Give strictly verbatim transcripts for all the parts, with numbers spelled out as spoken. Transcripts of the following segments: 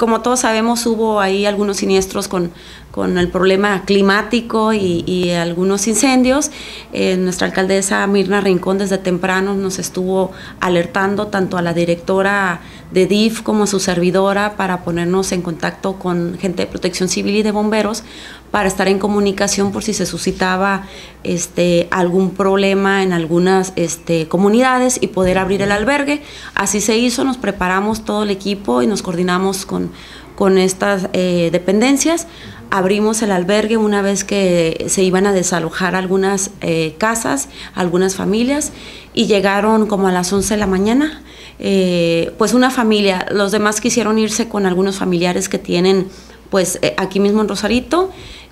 como todos sabemos, hubo ahí algunos siniestros con, con el problema climático y, y algunos incendios. Eh, nuestra alcaldesa Mirna Rincón desde temprano nos estuvo alertando tanto a la directora de D I F como a su servidora para ponernos en contacto con gente de Protección Civil y de bomberos para estar en comunicación por si se suscitaba este, algún problema en algunas este, comunidades y poder abrir el albergue. Así se hizo, nos preparamos todo el equipo y nos coordinamos con, con estas eh, dependencias. Abrimos el albergue una vez que se iban a desalojar algunas eh, casas, algunas familias, y llegaron como a las once de la mañana. Eh, pues una familia, los demás quisieron irse con algunos familiares que tienen pues eh, aquí mismo en Rosarito,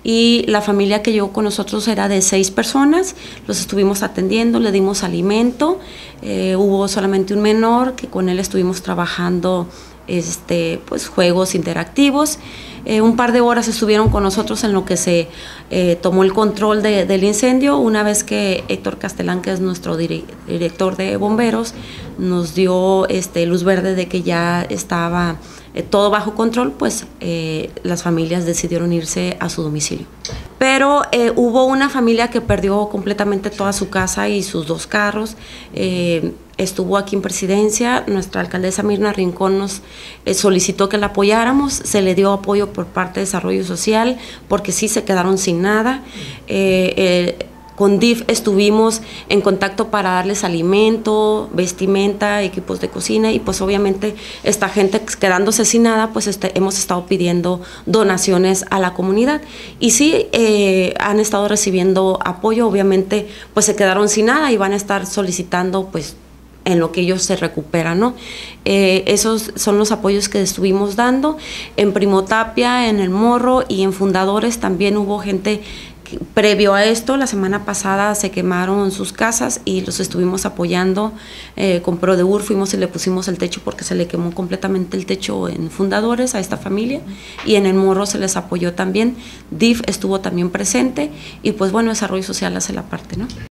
y la familia que llegó con nosotros era de seis personas, los estuvimos atendiendo, le dimos alimento, eh, hubo solamente un menor que con él estuvimos trabajando este, pues, juegos interactivos. Eh, un par de horas estuvieron con nosotros en lo que se eh, tomó el control de, del incendio. Una vez que Héctor Castelán, que es nuestro dire director de bomberos, nos dio este, luz verde de que ya estaba eh, todo bajo control, pues eh, las familias decidieron irse a su domicilio. Pero eh, hubo una familia que perdió completamente toda su casa y sus dos carros. Eh, estuvo aquí en Presidencia, nuestra alcaldesa Mirna Rincón nos eh, solicitó que la apoyáramos, se le dio apoyo por parte de Desarrollo Social, porque sí se quedaron sin nada. Eh, eh, Con D I F estuvimos en contacto para darles alimento, vestimenta, equipos de cocina, y pues obviamente esta gente quedándose sin nada, pues este, hemos estado pidiendo donaciones a la comunidad. Y sí, eh, han estado recibiendo apoyo, obviamente pues se quedaron sin nada y van a estar solicitando pues en lo que ellos se recuperan, ¿no? Eh, esos son los apoyos que estuvimos dando. En Primo Tapia, en El Morro y en Fundadores también hubo gente que, previo a esto, la semana pasada se quemaron sus casas y los estuvimos apoyando eh, con Prodeur, fuimos y le pusimos el techo porque se le quemó completamente el techo en Fundadores a esta familia, y en El Morro se les apoyó también. D I F estuvo también presente y pues bueno, Desarrollo Social hace la parte, ¿no?